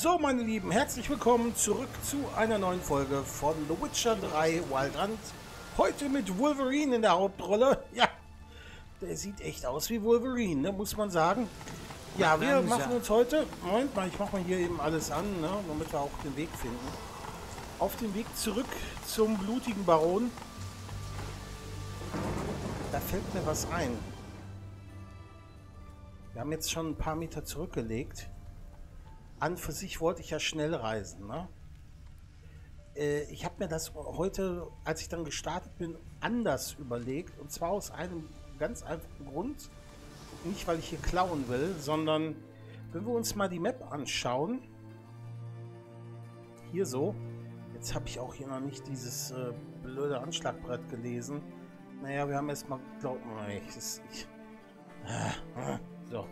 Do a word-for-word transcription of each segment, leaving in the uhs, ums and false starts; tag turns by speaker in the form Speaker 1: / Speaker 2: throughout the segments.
Speaker 1: So, meine Lieben, herzlich willkommen zurück zu einer neuen Folge von The Witcher drei Wild Hunt. Heute mit Wolverine in der Hauptrolle. Ja, der sieht echt aus wie Wolverine, ne, muss man sagen. Ja, wir machen uns heute... Moment mal, ich mache mal hier eben alles an, ne, damit wir auch den Weg finden. Auf dem Weg zurück zum blutigen Baron. Da fällt mir was ein. Wir haben jetzt schon ein paar Meter zurückgelegt. An für sich wollte ich ja schnell reisen, ne? Äh, ich habe mir das heute, als ich dann gestartet bin, anders überlegt. Und zwar aus einem ganz einfachen Grund. Nicht, weil ich hier klauen will, sondern wenn wir uns mal die Map anschauen. Hier so. Jetzt habe ich auch hier noch nicht dieses äh, blöde Anschlagbrett gelesen. Naja, wir haben erstmal geklaut. Nein, ich, ich, äh, so.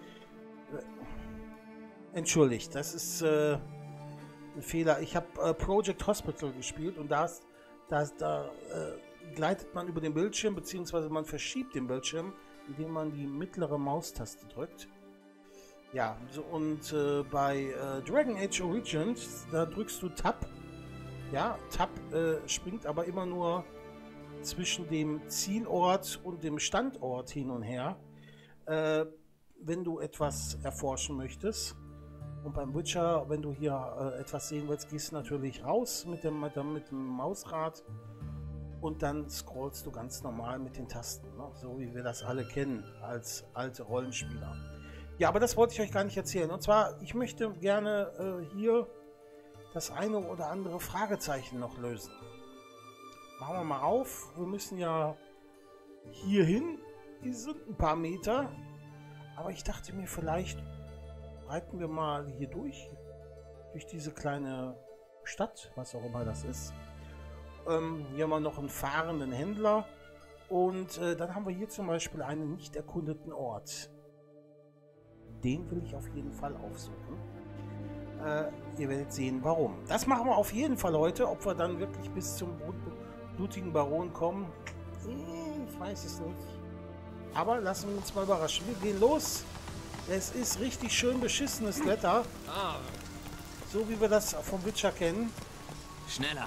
Speaker 1: Entschuldigt, das ist äh, ein Fehler. Ich habe äh, Project Hospital gespielt und da, da, da äh, gleitet man über den Bildschirm, beziehungsweise man verschiebt den Bildschirm, indem man die mittlere Maustaste drückt. Ja, so, und äh, bei äh, Dragon Age Origins, da drückst du Tab. Ja, Tab äh, springt aber immer nur zwischen dem Zielort und dem Standort hin und her, äh, wenn du etwas erforschen möchtest. Und beim Witcher, wenn du hier äh, etwas sehen willst, gehst du natürlich raus mit dem, mit dem, mit dem Mausrad und dann scrollst du ganz normal mit den Tasten, ne? So wie wir das alle kennen als alte Rollenspieler. Ja, aber das wollte ich euch gar nicht erzählen. Und zwar, ich möchte gerne äh, hier das eine oder andere Fragezeichen noch lösen. Machen wir mal auf. Wir müssen ja hier hin. Die sind ein paar Meter. Aber ich dachte mir, vielleicht reiten wir mal hier durch, durch diese kleine Stadt, was auch immer das ist. Ähm, hier haben wir noch einen fahrenden Händler und äh, dann haben wir hier zum Beispiel einen nicht erkundeten Ort. Den will ich auf jeden Fall aufsuchen. Äh, ihr werdet sehen, warum. Das machen wir auf jeden Fall heute. Ob wir dann wirklich bis zum blutigen Baron kommen, ich weiß es nicht. Aber lassen wir uns mal überraschen. Wir gehen los. Es ist richtig schön beschissenes Wetter. So wie wir das vom Witcher kennen.
Speaker 2: Schneller.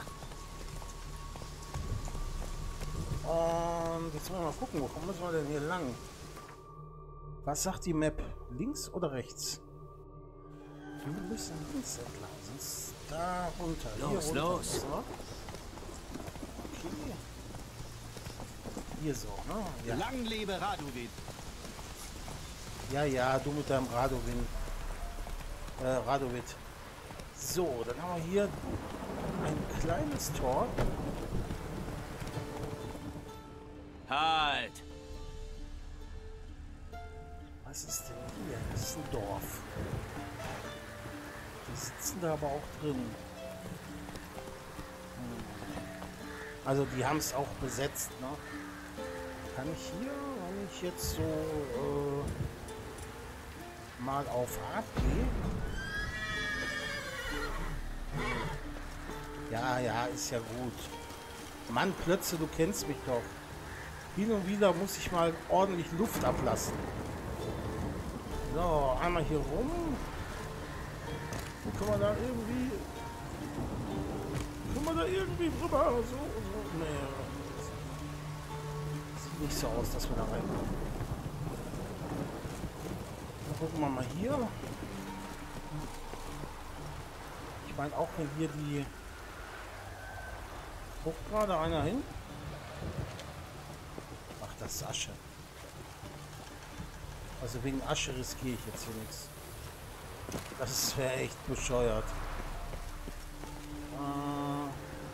Speaker 1: Und jetzt wollen wir mal gucken, wo müssen wir denn hier lang? Was sagt die Map? Links oder rechts? Wir müssen links entlang. Sonst da runter.
Speaker 2: Los,
Speaker 1: hier runter.
Speaker 2: los.
Speaker 1: Okay. Hier so, ne? Ja.
Speaker 3: Lang lebe Raduvid.
Speaker 1: Ja, ja, du mit deinem Radowin. Äh, Radovid. So, dann haben wir hier ein kleines Tor.
Speaker 2: Halt!
Speaker 1: Was ist denn hier? Das ist ein Dorf. Die sitzen da aber auch drin. Hm. Also die haben es auch besetzt, ne? Kann ich hier, wenn ich jetzt so äh, mal auf A gehe? Ja, ja, ist ja gut. Mann, Plötze, du kennst mich doch. Hin und wieder muss ich mal ordentlich Luft ablassen. So, einmal hier rum. Und können wir da irgendwie... Können wir da irgendwie drüber? So, so. Nee. Sieht nicht so aus, dass wir da reinkommen. Dann gucken wir mal hier. Ich meine auch, wenn hier die... Guckt gerade einer hin. Ach, das ist Asche. Also wegen Asche riskiere ich jetzt hier nichts. Das wäre echt bescheuert. Äh,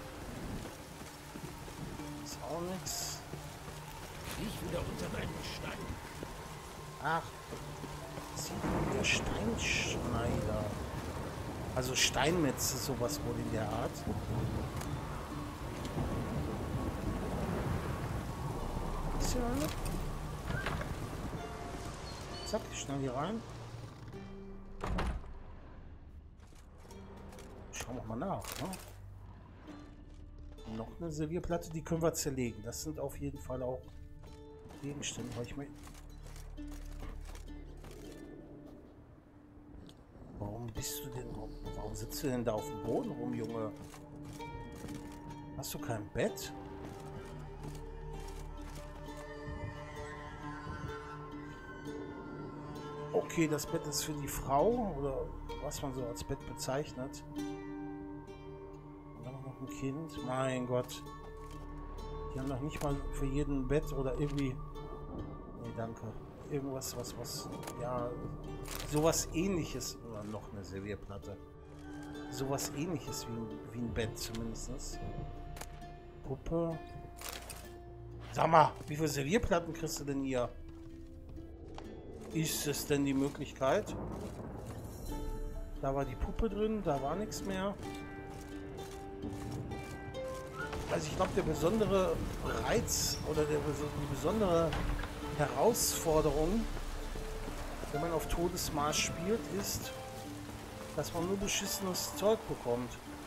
Speaker 1: ist auch nichts.
Speaker 3: Ich wieder unter deinen Stein.
Speaker 1: Ach, sieht der Steinschneider. Also Steinmetze, sowas wohl in der Art. Ist hier eine? Zack, schnell hier rein. Schauen wir mal nach. Ne? Noch eine Servierplatte, die können wir zerlegen. Das sind auf jeden Fall auch Gegenstände. Ich mein, warum bist du denn? Warum sitzt du denn da auf dem Boden rum, Junge? Hast du kein Bett? Okay, das Bett ist für die Frau oder was man so als Bett bezeichnet. Und dann noch ein Kind. Mein Gott. Die haben noch nicht mal für jeden Bett oder irgendwie... Nee, danke. Irgendwas, was, was... Ja, sowas ähnliches. Oder noch eine Servierplatte. Sowas ähnliches wie, wie ein Bett zumindest. Puppe. Sag mal, wie viele Servierplatten kriegst du denn hier? Ist es denn die Möglichkeit? Da war die Puppe drin, da war nichts mehr. Also ich glaube, der besondere Reiz oder der, die besondere Herausforderung, wenn man auf Todesmaß spielt, ist, dass man nur beschissenes Zeug bekommt.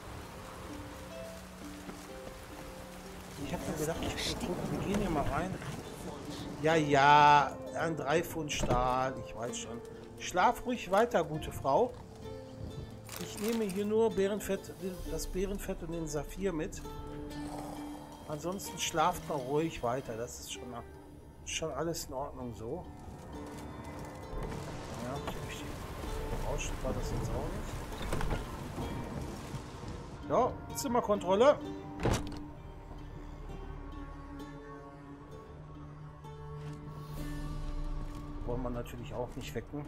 Speaker 1: Ich habe mir gedacht, ich guck, wir gehen hier mal rein. Ja, ja, ein drei Pfund Stahl, ich weiß schon. Schlaf ruhig weiter, gute Frau. Ich nehme hier nur Bärenfett, das Bärenfett und den Saphir mit. Ansonsten schlaft mal ruhig weiter. Das ist schon, schon alles in Ordnung so. Ja, so richtig berauscht war das jetzt auch nicht. Ja, Zimmerkontrolle. Wollen wir natürlich auch nicht wecken.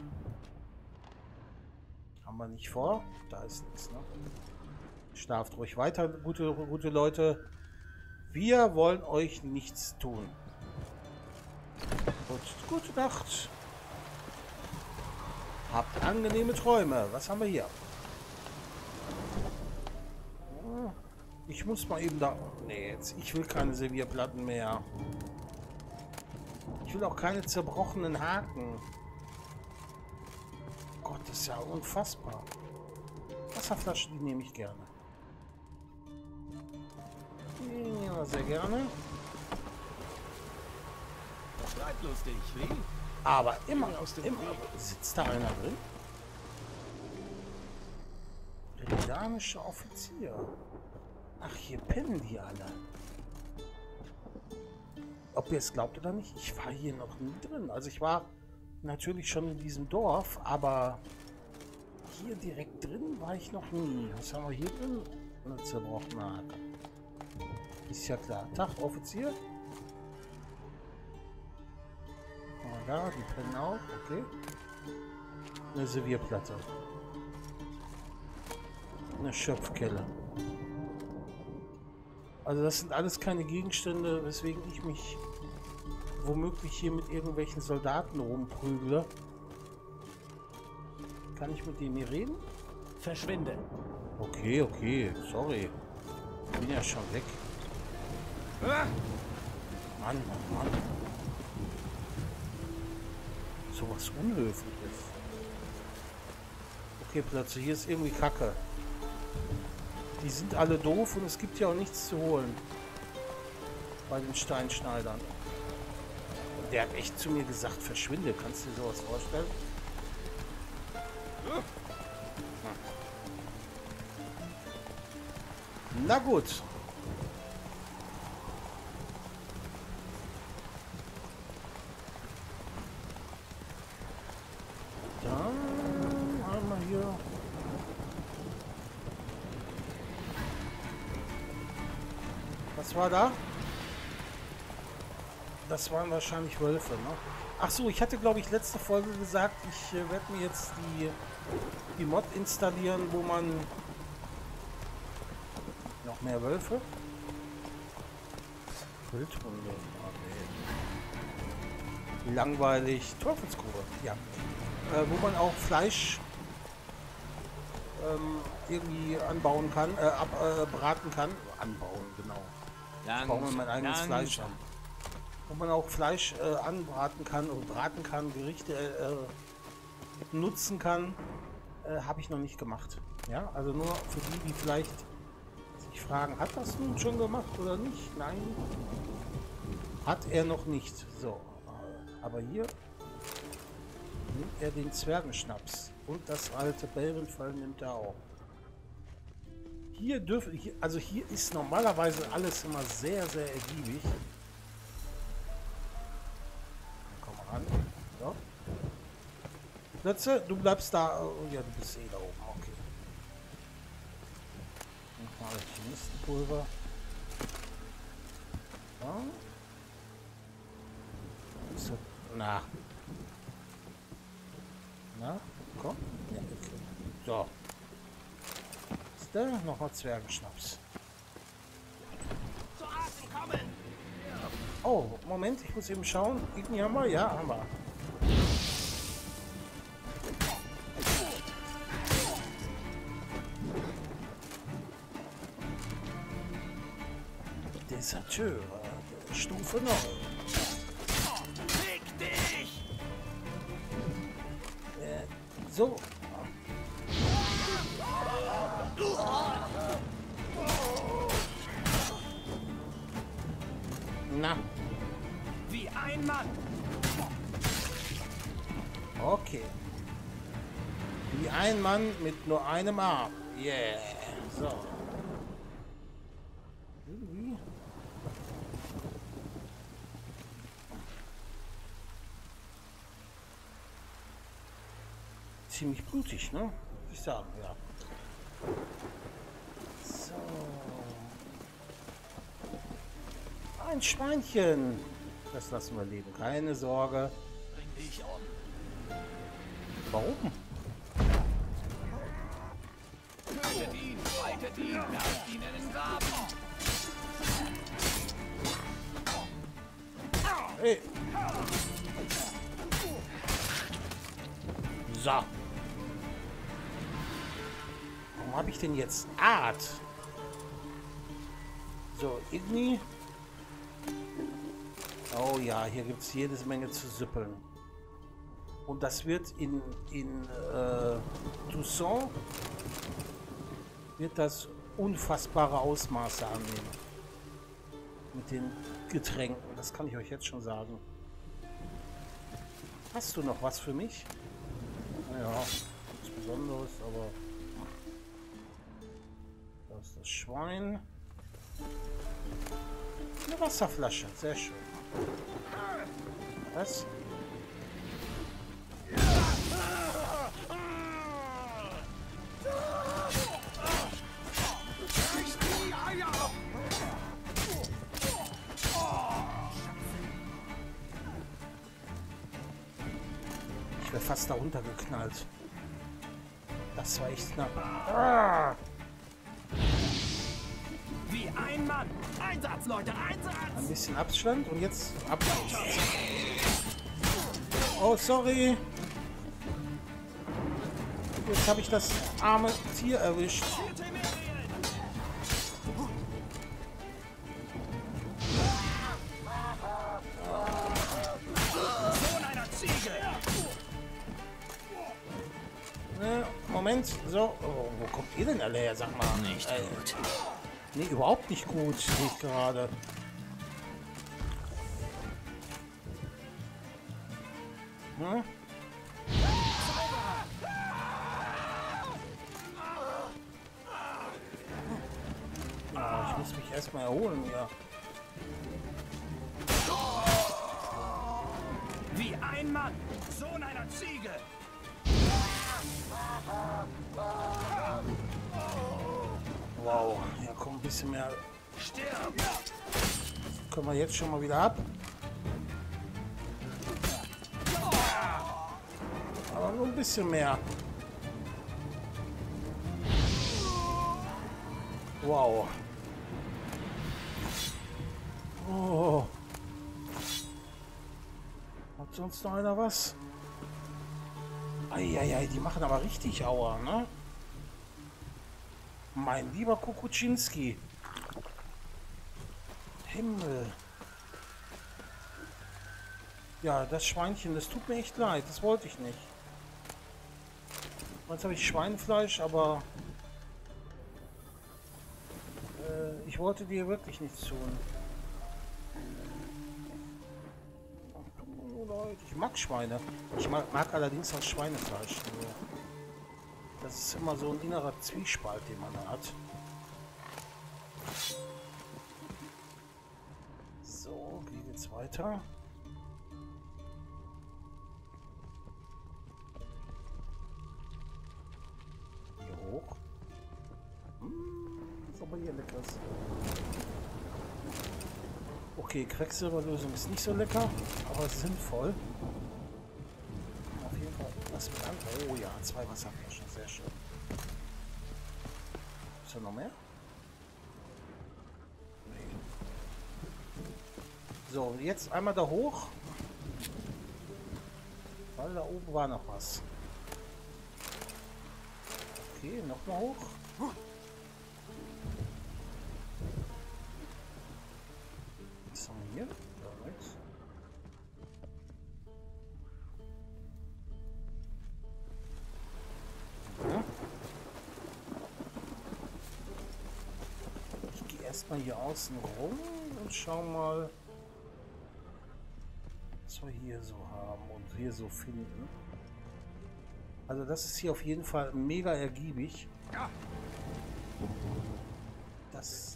Speaker 1: Haben wir nicht vor. Da ist nichts, ne? Schlaft ruhig weiter, gute, gute Leute. Wir wollen euch nichts tun. Gut, gute Nacht. Habt angenehme Träume. Was haben wir hier? Ich muss mal eben da... Nee, jetzt. Ich will keine Servierplatten mehr. Ich will auch keine zerbrochenen Haken. Gott, das ist ja unfassbar. Wasserflaschen, die nehme ich gerne. Ja, sehr gerne.
Speaker 3: Bleibt lustig, wie?
Speaker 1: Aber immer aus dem immer, sitzt da einer drin? Redanischer Offizier. Ach, hier pennen die alle. Ob ihr es glaubt oder nicht, ich war hier noch nie drin. Also ich war natürlich schon in diesem Dorf, aber hier direkt drin war ich noch nie. Was haben wir hier drin? Eine zerbrochene Hake. Ist ja klar. Tag, Offizier. Mal da, die pennen auch. Okay. Eine Servierplatte. Eine Schöpfkelle. Also das sind alles keine Gegenstände, weswegen ich mich womöglich hier mit irgendwelchen Soldaten rumprügle. Kann ich mit denen hier reden?
Speaker 3: Verschwinde.
Speaker 1: Okay, okay, sorry. Ich bin ja schon weg.
Speaker 3: Ah!
Speaker 1: Mann, Mann, Mann. So was Unhöfliches. Okay, plötzlich hier ist irgendwie Kacke. Die sind alle doof und es gibt ja auch nichts zu holen. Bei den Steinschneidern. Und der hat echt zu mir gesagt, verschwinde. Kannst du dir sowas vorstellen? Hm. Na gut. Dann einmal hier. Was war da? Das waren wahrscheinlich Wölfe, ne? Ach so, ich hatte, glaube ich, letzte Folge gesagt, ich äh, werde mir jetzt die, die Mod installieren, wo man... Noch mehr Wölfe? Wildhunde. Okay. Langweilig. Teufelsgrube, ja. Äh, wo man auch Fleisch ähm, irgendwie anbauen kann, äh, ab, äh, braten kann. Anbauen, genau. Ich baue mir mein eigenes Fleisch an. Wo man auch Fleisch äh, anbraten kann oder braten kann, Gerichte äh, nutzen kann, äh, habe ich noch nicht gemacht. Ja, also nur für die, die vielleicht sich fragen, hat das nun schon gemacht oder nicht? Nein, hat er noch nicht. So, aber hier nimmt er den Zwergenschnaps. Und das alte Belvenfall nimmt er auch. Hier dürfen, hier, also hier ist normalerweise alles immer sehr, sehr ergiebig. Komm mal ran. So. Plötze, du bleibst da. Oh, ja, du bist eh da oben. Okay. Und mal Chemistenpulver. So. So. Na. Na, komm. Ja, okay. So. Ist da nochmal Zwergenschnaps?
Speaker 3: Zu Atem kommen!
Speaker 1: Oh, Moment, ich muss eben schauen. Igni haben wir? Ja, haben wir. Deserteur, Stufe neun.
Speaker 3: Fick dich!
Speaker 1: Äh, so. Na,
Speaker 3: Wie ein Mann!
Speaker 1: okay. Wie ein Mann mit nur einem Arm. Yeah. So. Irgendwie. Ziemlich blutig, ne? Muss ich sagen, ja. So. Ein Schweinchen. Das lassen wir leben. Keine Sorge.
Speaker 3: Bring dich um!
Speaker 1: Warum?
Speaker 3: Tötet ihn! Haltet ihn! Werft ihn in den Graben!
Speaker 1: Hey. So. Warum habe ich denn jetzt Art? So, Igni. Oh ja, hier gibt es jedes Menge zu süppeln. Und das wird in, in äh, Toussaint wird das unfassbare Ausmaße annehmen. Mit den Getränken. Das kann ich euch jetzt schon sagen. Hast du noch was für mich? Naja, nichts Besonderes, aber... Da ist das Schwein. Eine Wasserflasche, sehr schön. Was? Ich wäre fast da runtergeknallt. Das war echt knapp. Ah!
Speaker 3: Wie ein Mann! Einsatz, Leute! Einsatz!
Speaker 1: Ein bisschen Abstand und jetzt Abstand. Oh, sorry. Jetzt habe ich das arme Tier erwischt.
Speaker 3: Sohn einer Ziege!
Speaker 1: Ne, Moment. So. Oh, wo kommt ihr denn alle her? Sag mal.
Speaker 2: Nicht
Speaker 1: Äh,
Speaker 2: gut.
Speaker 1: Nee, überhaupt nicht gut, sehe ich gerade. Hm? Ja, ich muss mich erstmal erholen, ja.
Speaker 3: Wie ein Mann! Sohn einer Ziege!
Speaker 1: Wow, ja komm, ein bisschen mehr.
Speaker 3: Stirb!
Speaker 1: Können wir jetzt schon mal wieder ab. Aber nur ein bisschen mehr. Wow. Oh. Hat sonst noch einer was? Eieiei, die machen aber richtig Aua, ne? Mein lieber Kukuczynski. Himmel. Ja, das Schweinchen, das tut mir echt leid. Das wollte ich nicht. Jetzt habe ich Schweinefleisch, aber äh, ich wollte dir wirklich nichts tun. Oh, Leute, ich mag Schweine. Ich mag, mag allerdings auch Schweinefleisch. Also. Das ist immer so ein innerer Zwiespalt, den man da hat. So, wie geht's weiter? Hier hoch. Hm, ist aber hier lecker. Okay, Quecksilberlösung ist nicht so lecker, aber sinnvoll. Auf jeden Fall was mit an. Oh ja, zwei Wasserflaschen, sehr schön. Ist da noch mehr? Nee. So, jetzt einmal da hoch. Weil da oben war noch was. Okay, nochmal hoch. Was haben wir hier? Da nichts. Ja. Ich gehe erstmal hier außen rum und schau mal, was wir hier so haben und hier so finden. Also das ist hier auf jeden Fall mega ergiebig. Das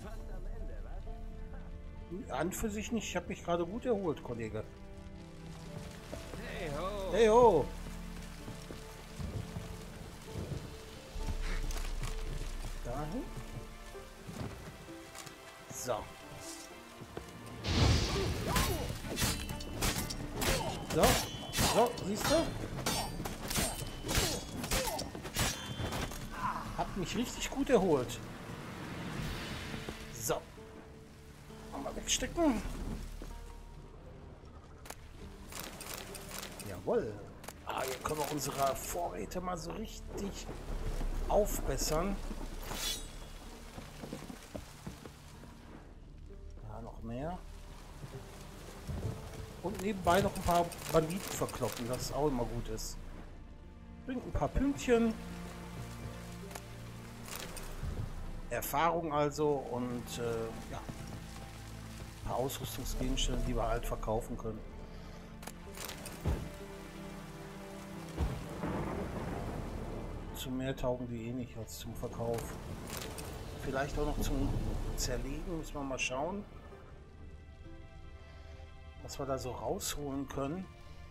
Speaker 1: an für sich nicht. Ich habe mich gerade gut erholt, Kollege.
Speaker 3: Hey ho!
Speaker 1: Hey ho! Dahin. So. So. So, siehst du? Hab mich richtig gut erholt. So. Mal wegstecken. Jawohl. Ah, hier können wir unsere Vorräte mal so richtig aufbessern. Da noch mehr. Und nebenbei noch ein paar Banditen verkloppen, das auch immer gut ist. Bringt ein paar Pünktchen. Erfahrung also und äh, ja, ein paar Ausrüstungsgegenstände, die wir halt verkaufen können. Zum mehr taugen die eh nicht als zum Verkauf. Vielleicht auch noch zum Zerlegen, müssen wir mal schauen, was wir da so rausholen können.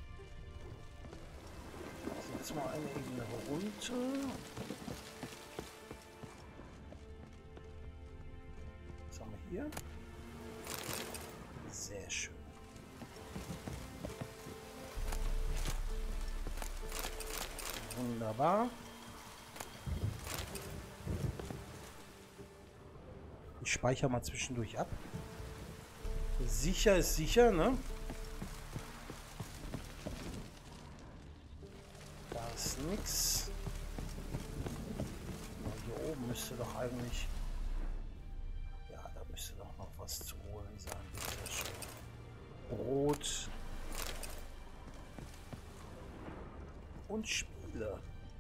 Speaker 1: Also jetzt mal eine Ebene runter. Was haben wir hier? Sehr schön. Wunderbar. Ich speichere mal zwischendurch ab. Sicher ist sicher, ne? Da ist nichts. Hier oben müsste doch eigentlich... Ja, da müsste doch noch was zu holen sein. Sehr schön. Brot. Und Spiele.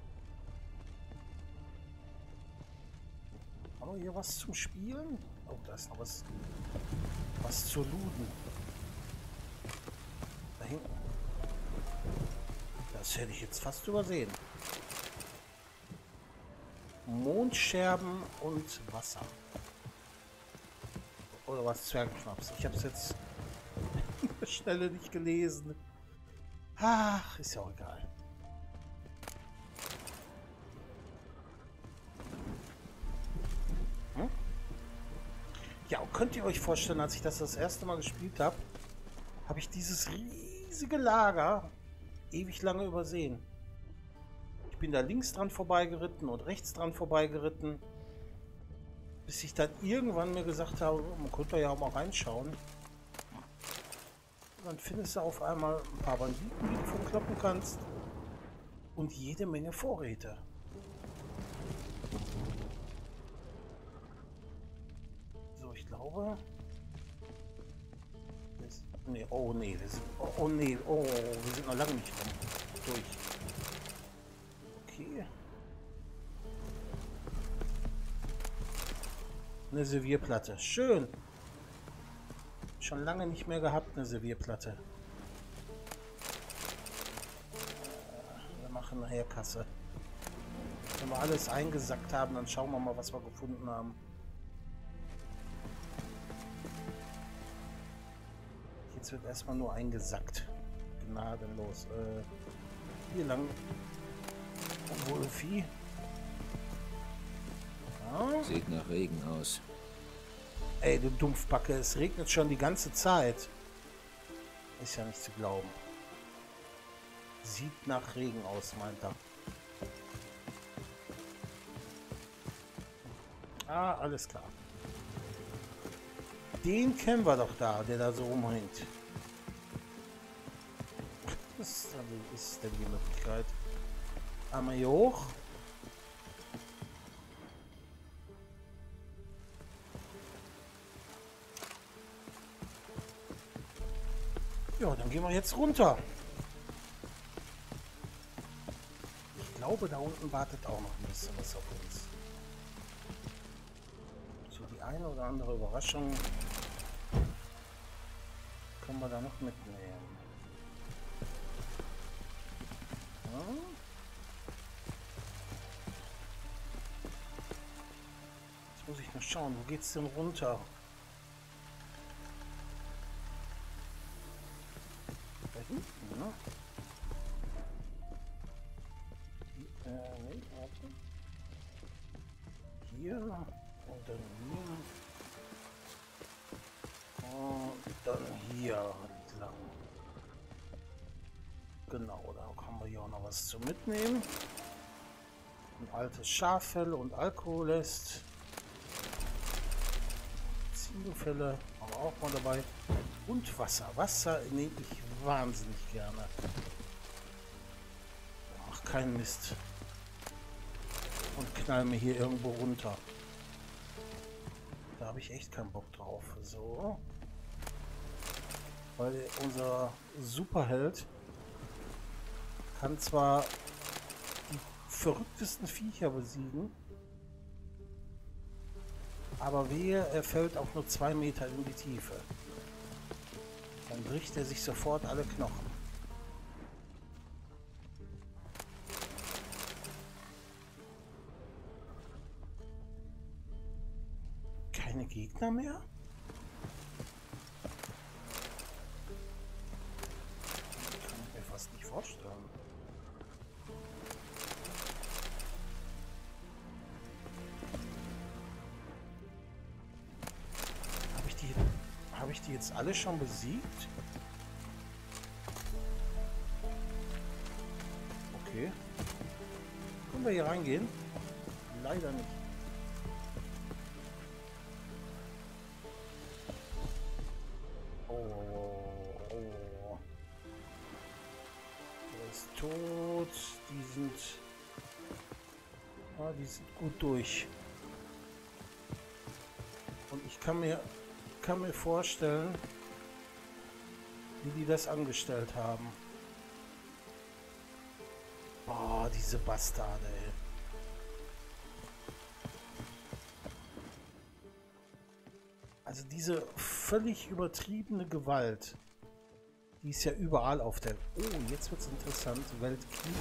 Speaker 1: Haben wir hier was zum Spielen? Oh, da ist noch was, was zu looten. Da hinten. Das hätte ich jetzt fast übersehen. Mondscherben und Wasser. Oder was Zwergenschnaps. Ich habe es jetzt an der Stelle nicht gelesen. Ach, ist ja auch egal. Ja, und könnt ihr euch vorstellen, als ich das das erste Mal gespielt habe, habe ich dieses riesige Lager ewig lange übersehen. Ich bin da links dran vorbeigeritten und rechts dran vorbeigeritten, bis ich dann irgendwann mir gesagt habe, man könnte ja auch mal reinschauen. Und dann findest du auf einmal ein paar Banditen, die du verkloppen kannst und jede Menge Vorräte. Ich glaube. Das, nee, oh nee, wir sind, oh, oh nee, oh, wir sind noch lange nicht rum. Durch. Okay. Eine Servierplatte. Schön. Schon lange nicht mehr gehabt, eine Servierplatte. Wir machen nachher Kasse. Können wir alles eingesackt haben, dann schauen wir mal, was wir gefunden haben. Jetzt wird erstmal nur eingesackt. Gnadenlos. Äh, hier lang. Obwohl Vieh. Ja.
Speaker 4: Sieht nach Regen aus.
Speaker 1: Ey, du Dumpfbacke, es regnet schon die ganze Zeit. Ist ja nicht zu glauben. Sieht nach Regen aus, meint er. Ah, alles klar. Den kennen wir doch da, der da so rumhängt. Was ist denn die Möglichkeit? Einmal hier hoch. Ja, dann gehen wir jetzt runter. Ich glaube, da unten wartet auch noch ein bisschen was auf uns. So die eine oder andere Überraschung können wir da noch mitnehmen. Ja. Jetzt muss ich mal schauen, wo geht's denn runter? Da hinten, ne? Äh, nee, warte. Hier und dann hier. Und dann hier entlang. Genau, da haben wir hier auch noch was zu mitnehmen. Ein altes Schaffell und Alkoholest. Zinofälle haben wir auch mal dabei. Und Wasser. Wasser nehme ich wahnsinnig gerne. Mach keinen Mist. Und knall mir hier irgendwo runter. Da habe ich echt keinen Bock drauf. So. Weil unser Superheld kann zwar die verrücktesten Viecher besiegen, aber wehe, er fällt auch nur zwei Meter in die Tiefe. Dann bricht er sich sofort alle Knochen. Keine Gegner mehr? Kann ich mir fast nicht vorstellen. Habe ich die, habe ich die jetzt alle schon besiegt? Okay. Können wir hier reingehen? Leider nicht. Tot, die sind, ja, die sind gut durch. Und ich kann mir, kann mir vorstellen, wie die das angestellt haben. Boah, diese Bastarde, ey. Also diese völlig übertriebene Gewalt. Die ist ja überall auf der... Oh, jetzt wird es interessant. Weltkrieg.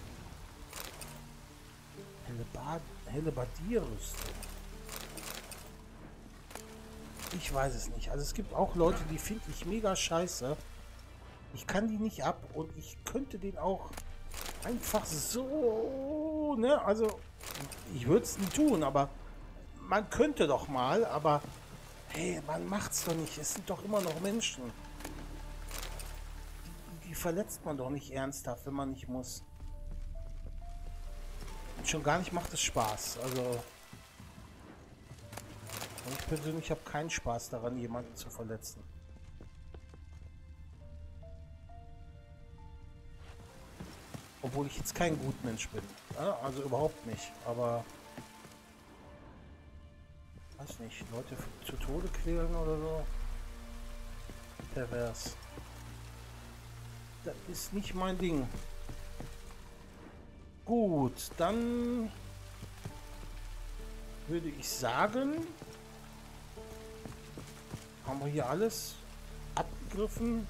Speaker 1: Hellebardierrüstung. Ich weiß es nicht. Also es gibt auch Leute, die finde ich mega scheiße. Ich kann die nicht ab und ich könnte den auch einfach so... Ne? Also, ich würde es nie tun, aber man könnte doch mal, aber hey, man macht's doch nicht. Es sind doch immer noch Menschen. Die verletzt man doch nicht ernsthaft, wenn man nicht muss. Und schon gar nicht macht es Spaß. Also ich persönlich habe keinen Spaß daran, jemanden zu verletzen. Obwohl ich jetzt kein Gutmensch bin. Ja, also überhaupt nicht. Aber weiß nicht, Leute zu Tode quälen oder so. Pervers. Das ist nicht mein Ding. Gut, dann würde ich sagen, haben wir hier alles abgegriffen,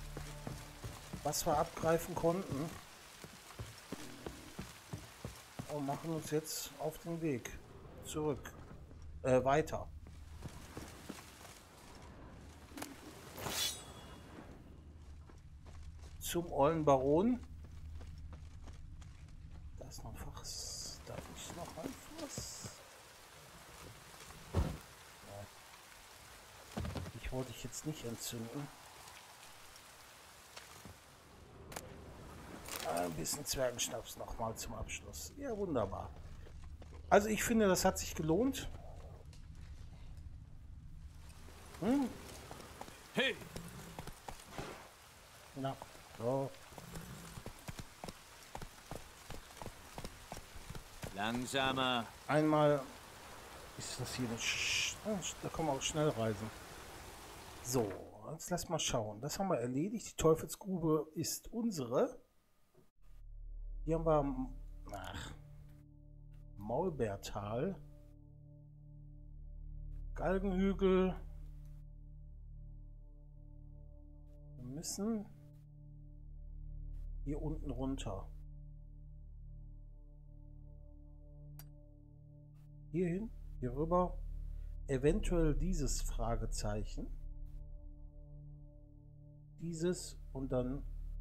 Speaker 1: was wir abgreifen konnten. Und machen uns jetzt auf den Weg zurück. Äh, weiter. Zum ollen Baron. Da ist noch ein Fass. Da ist noch ein Fass. Ja. Ich wollte ich jetzt nicht entzünden. Ein bisschen Zwergenschnaps nochmal zum Abschluss. Ja, wunderbar. Also ich finde, das hat sich gelohnt. Hm?
Speaker 2: Hey!
Speaker 1: Na, so.
Speaker 2: Langsamer.
Speaker 1: Einmal ist das hier nicht. Da kann man auch schnell reisen. So, jetzt lass mal schauen. Das haben wir erledigt. Die Teufelsgrube ist unsere. Hier haben wir ach, Maulbeertal, Galgenhügel. Wir müssen hier unten runter. Hierhin, hier rüber. Eventuell dieses Fragezeichen. Dieses und dann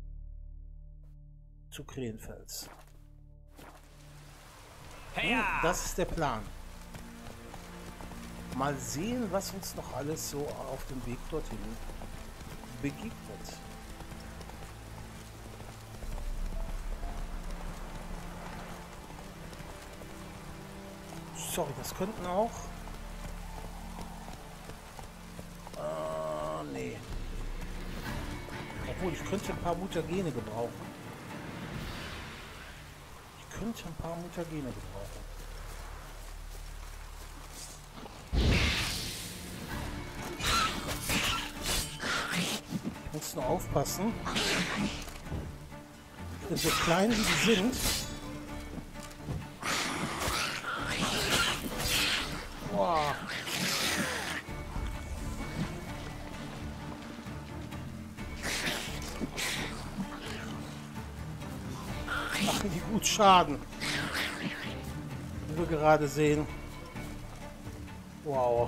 Speaker 1: zu Krähenfels.
Speaker 2: Hey,
Speaker 1: Hm, das ist der Plan. Mal sehen, was uns noch alles so auf dem Weg dorthin begegnet. Sorry, das könnten auch... Äh, nee. Obwohl, ich könnte ein paar Mutagene gebrauchen. Ich könnte ein paar Mutagene gebrauchen. Ich muss nur aufpassen. Denn so klein wie die sind... Boah. Machen die gut Schaden. Wie wir gerade sehen. Wow.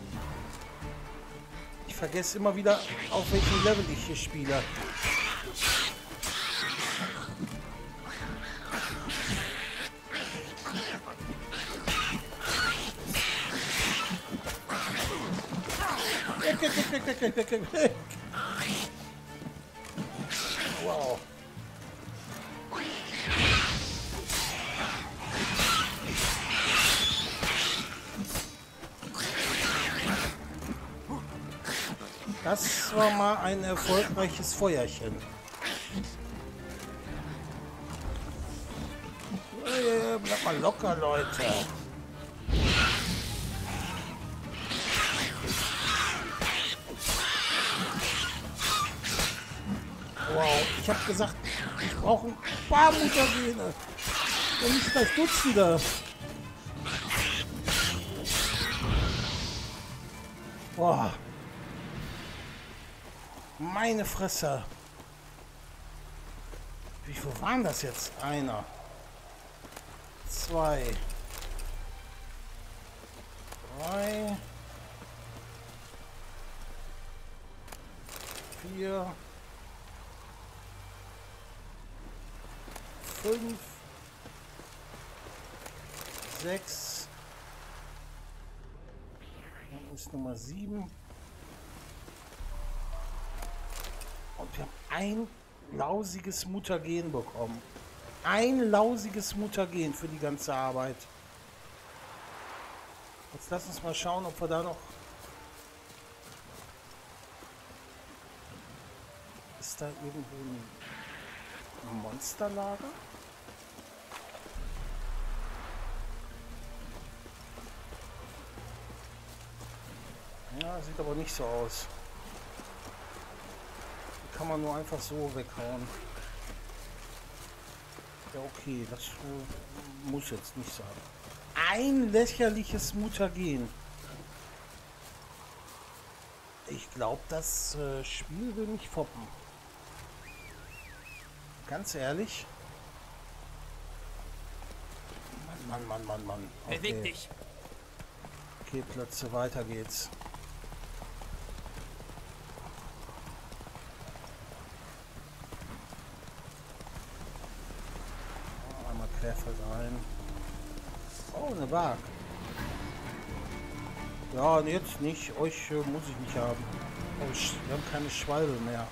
Speaker 1: Ich vergesse immer wieder, auf welchem Level ich hier spiele. Weg, weg, weg, weg, weg, weg, weg, weg. Wow. Das war mal ein erfolgreiches Feuerchen. Äh, bleib mal locker, Leute. Wow, ich habe gesagt, ich brauche ein paar Mutagene und nicht gleich Dutzende. Boah. Meine Fresse. Wie viel waren das jetzt? Einer. Zwei. Drei. Vier. Fünf. Sechs. Dann ist Nummer sieben. Und wir haben ein lausiges Mutagen bekommen. Ein lausiges Mutagen für die ganze Arbeit. Jetzt lass uns mal schauen, ob wir da noch... Ist da irgendwo ein Monsterlager? Ja, sieht aber nicht so aus. Kann man nur einfach so weghauen. Ja, okay, das äh, muss jetzt nicht sein. Ein lächerliches Mutagen. Ich glaube, das äh, Spiel will mich foppen. Ganz ehrlich. Mann, Mann, Mann, Mann.
Speaker 2: Beweg
Speaker 1: Okay.
Speaker 2: dich.
Speaker 1: Okay, Plätze, weiter geht's. Einmal querfeld ein. Oh, eine Waag. Ja, und jetzt nicht. Euch äh, muss ich nicht haben. Oh, wir haben keine Schwalbe mehr.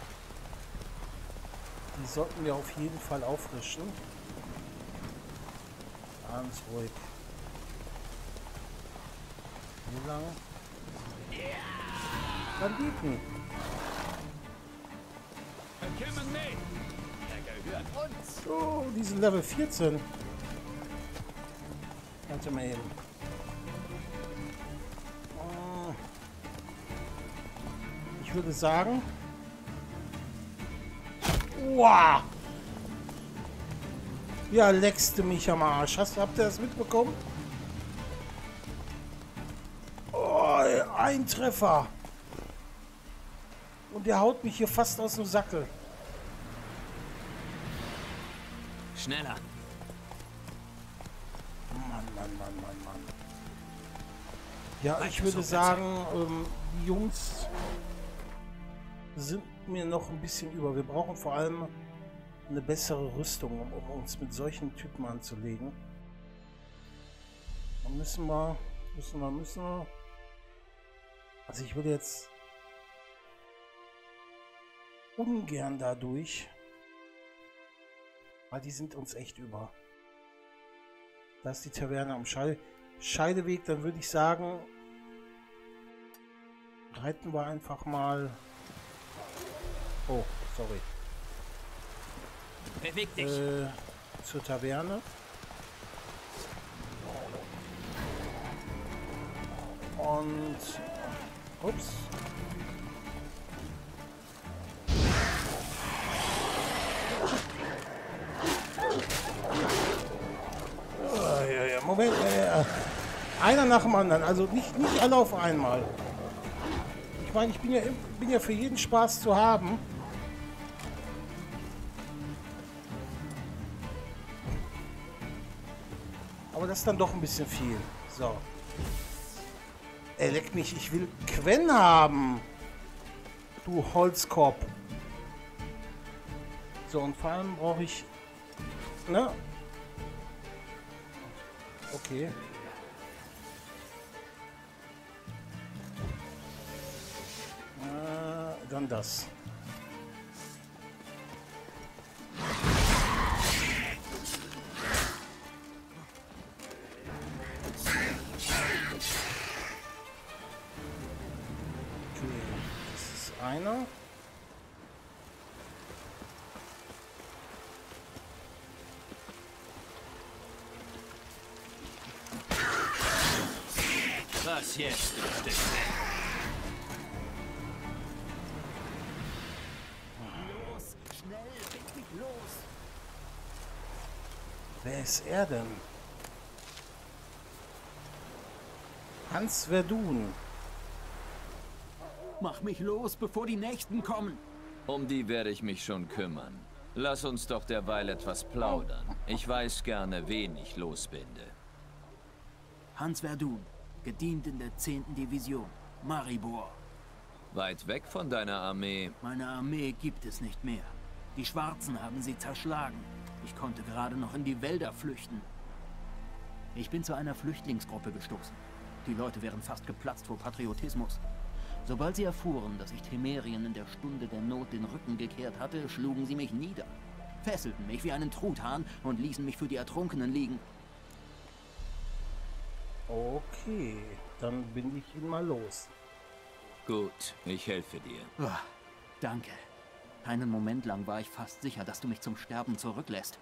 Speaker 1: Die sollten wir auf jeden Fall auffrischen. Ganz ruhig. Wie lange? Banditen.
Speaker 3: Bekämmen mich! Er gehört uns!
Speaker 1: Oh, die sind Level vierzehn. Warte mal eben. Oh. Ich würde sagen... Wow! Ja, leckste mich am Arsch. Hast, habt ihr das mitbekommen? Oh, ein Treffer. Und der haut mich hier fast aus dem Sackel.
Speaker 2: Schneller.
Speaker 1: Mann, Mann, Mann, Mann, Mann. Ja,
Speaker 2: Weiter
Speaker 1: ich würde
Speaker 2: so,
Speaker 1: sagen, ähm, die Jungs sind mir noch ein bisschen über. Wir brauchen vor allem eine bessere Rüstung, um, um uns mit solchen Typen anzulegen. Dann müssen wir, müssen wir, müssen wir. Also ich würde jetzt ungern dadurch, weil die sind uns echt über. Da ist die Taverne am Scheide Scheideweg, dann würde ich sagen, reiten wir einfach mal. Oh, sorry.
Speaker 2: Beweg dich.
Speaker 1: Äh, zur Taverne. Und ups. Oh, ja, ja, Moment. Äh, einer nach dem anderen. Also nicht, nicht alle auf einmal. Ich meine, ich bin ja, bin ja für jeden Spaß zu haben. Aber das ist dann doch ein bisschen viel. So. Er leckt mich, ich will Quen haben. Du Holzkorb. So, und vor allem brauche ich... Ne? Okay. Äh, dann das. Einer.
Speaker 2: Was jetzt, du Stück?
Speaker 3: Los! Schnell! Bind mich los!
Speaker 1: Wer ist er denn? Hans Verdun.
Speaker 3: Mach mich los, bevor die Nächsten kommen!
Speaker 4: Um die werde ich mich schon kümmern. Lass uns doch derweil etwas plaudern. Ich weiß gerne, wen ich losbinde.
Speaker 3: Hans Verdun, gedient in der zehnten Division, Maribor.
Speaker 4: Weit weg von deiner Armee.
Speaker 3: Meine Armee gibt es nicht mehr. Die Schwarzen haben sie zerschlagen. Ich konnte gerade noch in die Wälder flüchten. Ich bin zu einer Flüchtlingsgruppe gestoßen. Die Leute wären fast geplatzt vor Patriotismus. Sobald sie erfuhren, dass ich Temerien in der Stunde der Not den Rücken gekehrt hatte, schlugen sie mich nieder, fesselten mich wie einen Truthahn und ließen mich für die Ertrunkenen liegen.
Speaker 1: Okay, dann bin ich ihn mal los.
Speaker 4: Gut, ich helfe dir.
Speaker 3: Oh, danke. Einen Moment lang war ich fast sicher, dass du mich zum Sterben zurücklässt.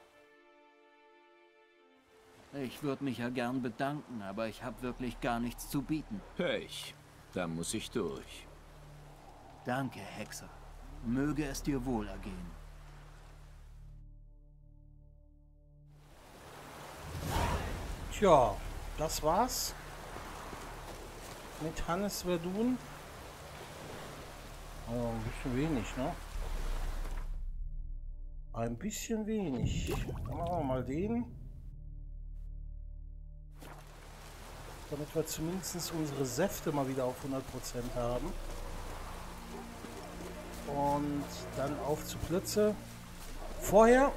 Speaker 3: Ich würde mich ja gern bedanken, aber ich habe wirklich gar nichts zu bieten.
Speaker 4: Pech. Da muss ich durch.
Speaker 3: Danke, Hexer. Möge es dir wohl ergehen.
Speaker 1: Tja, das war's. Mit Hannes Verdun. Oh, ein bisschen wenig, ne? Ein bisschen wenig. Dann machen wir mal den. Damit wir zumindest unsere Säfte mal wieder auf hundert Prozent haben. Und dann auf zu Plötze. Vorher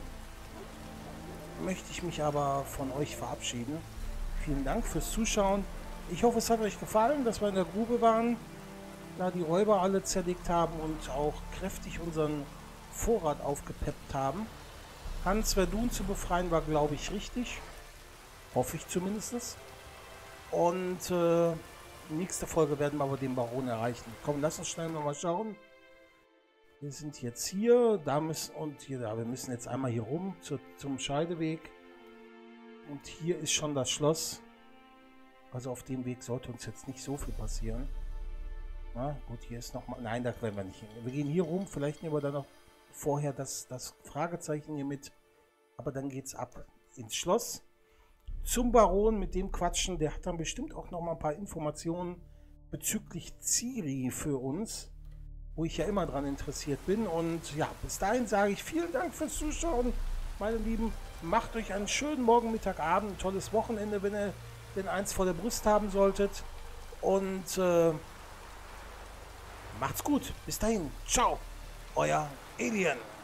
Speaker 1: möchte ich mich aber von euch verabschieden. Vielen Dank fürs Zuschauen. Ich hoffe, es hat euch gefallen, dass wir in der Grube waren, da die Räuber alle zerlegt haben und auch kräftig unseren Vorrat aufgepeppt haben. Hans Verdun zu befreien war, glaube ich, richtig. Hoffe ich zumindest. Und äh, nächste Folge werden wir aber den Baron erreichen. Komm, lass uns schnell noch mal schauen. Wir sind jetzt hier, da müssen und hier, da, wir müssen jetzt einmal hier rum zu, zum Scheideweg. Und hier ist schon das Schloss. Also auf dem Weg sollte uns jetzt nicht so viel passieren. Na gut, hier ist noch mal. Nein, da werden wir nicht hin. Wir gehen hier rum, vielleicht nehmen wir dann noch vorher das, das Fragezeichen hier mit. Aber dann geht's ab ins Schloss. Zum Baron, mit dem quatschen. Der hat dann bestimmt auch noch mal ein paar Informationen bezüglich Ciri für uns, wo ich ja immer dran interessiert bin. Und ja, bis dahin sage ich vielen Dank fürs Zuschauen, meine Lieben. Macht euch einen schönen Morgen, Mittag, Abend, ein tolles Wochenende, wenn ihr denn eins vor der Brust haben solltet. Und äh, macht's gut. Bis dahin. Ciao. Euer Alien.